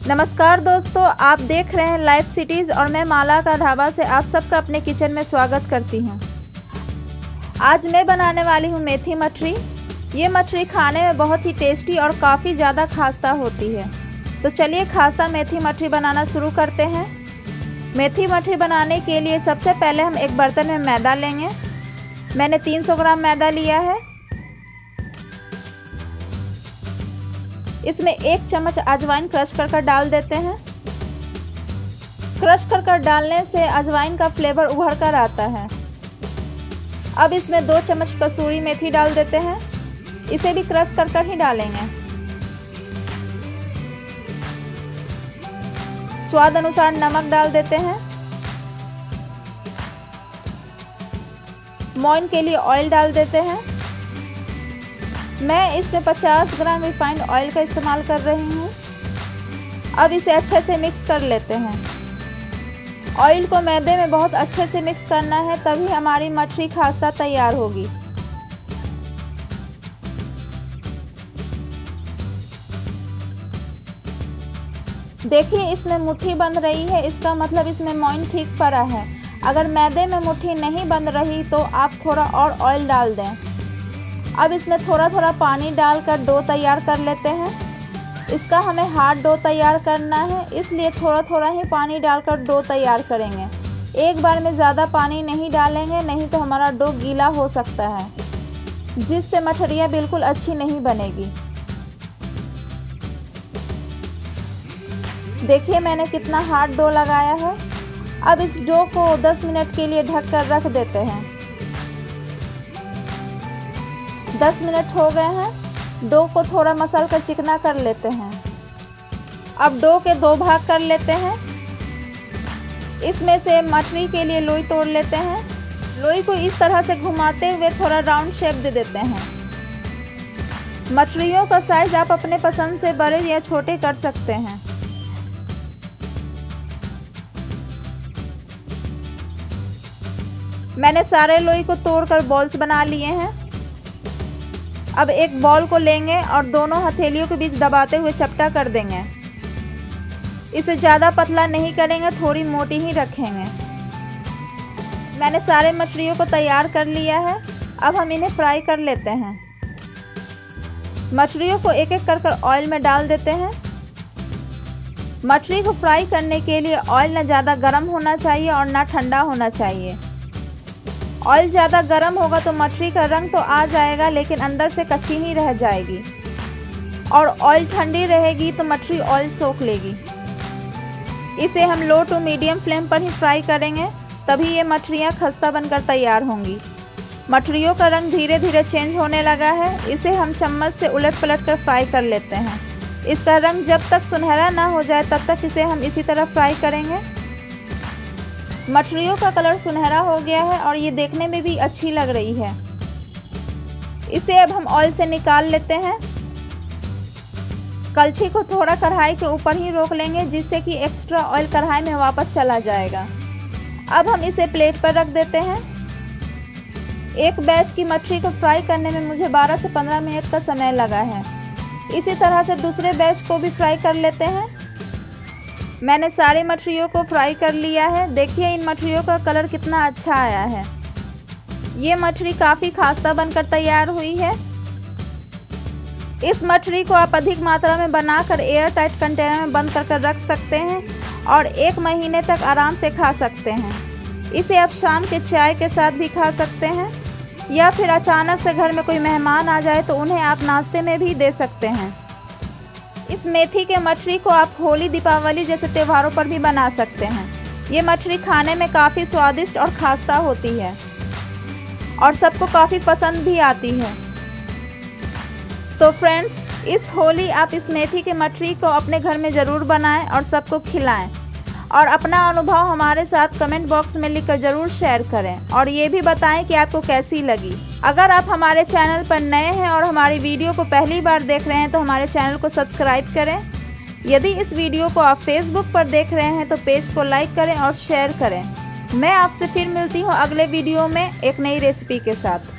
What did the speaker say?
नमस्कार दोस्तों, आप देख रहे हैं लाइव सिटीज़ और मैं माला का ढाबा से आप सबका अपने किचन में स्वागत करती हूं। आज मैं बनाने वाली हूं मेथी मठरी। ये मठरी खाने में बहुत ही टेस्टी और काफ़ी ज़्यादा खास्ता होती है। तो चलिए खास्ता मेथी मठरी बनाना शुरू करते हैं। मेथी मठरी बनाने के लिए सबसे पहले हम एक बर्तन में मैदा लेंगे। मैंने 300 ग्राम मैदा लिया है। इसमें 1 चम्मच अजवाइन क्रश कर डाल देते हैं। क्रश कर डालने से अजवाइन का फ्लेवर उभर कर आता है। अब इसमें 2 चम्मच कसूरी मेथी डाल देते हैं। इसे भी क्रश कर ही डालेंगे। स्वाद अनुसार नमक डाल देते हैं। मोइन के लिए ऑयल डाल देते हैं। मैं इसमें 50 ग्राम रिफाइंड ऑयल का इस्तेमाल कर रही हूँ। अब इसे अच्छे से मिक्स कर लेते हैं। ऑयल को मैदे में बहुत अच्छे से मिक्स करना है, तभी हमारी मठरी खास्ता तैयार होगी। देखिए इसमें मुट्ठी बंध रही है, इसका मतलब इसमें मोइन ठीक पड़ा है। अगर मैदे में मुट्ठी नहीं बंध रही तो आप थोड़ा और ऑयल डाल दें। अब इसमें थोड़ा थोड़ा पानी डालकर डो तैयार कर लेते हैं। इसका हमें हार्ड डो तैयार करना है, इसलिए थोड़ा थोड़ा ही पानी डालकर डो तैयार करेंगे। एक बार में ज़्यादा पानी नहीं डालेंगे, नहीं तो हमारा डो गीला हो सकता है, जिससे मठरियाँ बिल्कुल अच्छी नहीं बनेगी। देखिए मैंने कितना हार्ड डो लगाया है। अब इस डो को 10 मिनट के लिए ढक कर रख देते हैं। 10 मिनट हो गए हैं। डो को थोड़ा मसल कर चिकना कर लेते हैं। अब डो के 2 भाग कर लेते हैं। इसमें से मठरी के लिए लोई तोड़ लेते हैं। लोई को इस तरह से घुमाते हुए थोड़ा राउंड शेप दे देते हैं। मठरियों का साइज आप अपने पसंद से बड़े या छोटे कर सकते हैं। मैंने सारे लोई को तोड़कर बॉल्स बना लिए हैं। अब एक बॉल को लेंगे और दोनों हथेलियों के बीच दबाते हुए चपटा कर देंगे। इसे ज़्यादा पतला नहीं करेंगे, थोड़ी मोटी ही रखेंगे। मैंने सारे मछलियों को तैयार कर लिया है। अब हम इन्हें फ्राई कर लेते हैं। मछलियों को एक एक कर ऑयल में डाल देते हैं। मछली को फ्राई करने के लिए ऑयल न ज़्यादा गर्म होना चाहिए और ना ठंडा होना चाहिए। ऑयल ज़्यादा गर्म होगा तो मठरी का रंग तो आ जाएगा, लेकिन अंदर से कच्ची ही रह जाएगी। और ऑयल ठंडी रहेगी तो मठरी ऑयल सोख लेगी। इसे हम लो टू मीडियम फ्लेम पर ही फ्राई करेंगे, तभी ये मठरियाँ खस्ता बनकर तैयार होंगी। मठरियों का रंग धीरे धीरे चेंज होने लगा है। इसे हम चम्मच से उलट पलट कर फ्राई कर लेते हैं। इसका रंग जब तक सुनहरा ना हो जाए तब तक इसे हम इसी तरह फ्राई करेंगे। मठरियों का कलर सुनहरा हो गया है और ये देखने में भी अच्छी लग रही है। इसे अब हम ऑयल से निकाल लेते हैं। कलछी को थोड़ा कढ़ाई के ऊपर ही रोक लेंगे, जिससे कि एक्स्ट्रा ऑयल कढ़ाई में वापस चला जाएगा। अब हम इसे प्लेट पर रख देते हैं। एक बैच की मठरी को फ्राई करने में मुझे 12 से 15 मिनट का समय लगा है। इसी तरह से दूसरे बैच को भी फ्राई कर लेते हैं। मैंने सारे मठरियों को फ्राई कर लिया है। देखिए इन मठरियों का कलर कितना अच्छा आया है। ये मठरी काफ़ी खास्ता बनकर तैयार हुई है। इस मठरी को आप अधिक मात्रा में बनाकर एयर टाइट कंटेनर में बंद कर रख सकते हैं और 1 महीने तक आराम से खा सकते हैं। इसे आप शाम के चाय के साथ भी खा सकते हैं, या फिर अचानक से घर में कोई मेहमान आ जाए तो उन्हें आप नाश्ते में भी दे सकते हैं। इस मेथी के मठरी को आप होली, दीपावली जैसे त्योहारों पर भी बना सकते हैं। ये मठरी खाने में काफ़ी स्वादिष्ट और खास्ता होती है और सबको काफ़ी पसंद भी आती है। तो फ्रेंड्स, इस होली आप इस मेथी के मठरी को अपने घर में ज़रूर बनाएं और सबको खिलाएं। और अपना अनुभव हमारे साथ कमेंट बॉक्स में लिखकर ज़रूर शेयर करें और ये भी बताएं कि आपको कैसी लगी। अगर आप हमारे चैनल पर नए हैं और हमारी वीडियो को पहली बार देख रहे हैं तो हमारे चैनल को सब्सक्राइब करें। यदि इस वीडियो को आप फेसबुक पर देख रहे हैं तो पेज को लाइक करें और शेयर करें। मैं आपसे फिर मिलती हूँ अगले वीडियो में एक नई रेसिपी के साथ।